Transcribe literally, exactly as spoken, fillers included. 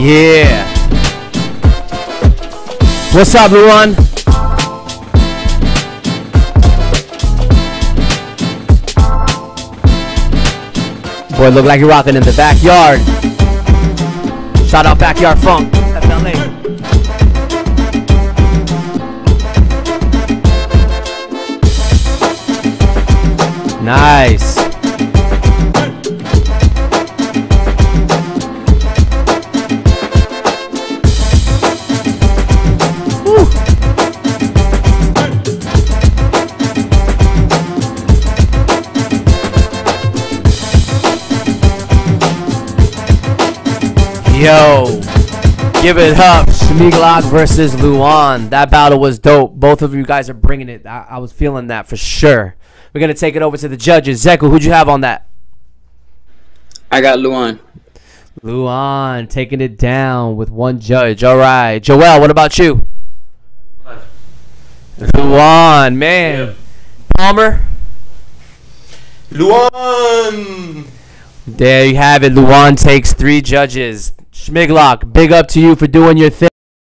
Yeah. What's up, Luan? Boy, look like you're rocking in the backyard. Shout out Backyard Funk, F L A. Nice. Woo. Yo, give it up. Shmiglock versus Luan. That battle was dope. Both of you guys are bringing it. I, I was feeling that for sure. We're going to take it over to the judges. Zeku, who'd you have on that? I got Luan. Luan taking it down with one judge. All right. Joel, what about you? Luan, man. Yeah. Palmer? Luan! There you have it. Luan takes three judges. Shmiglock, big up to you for doing your thing.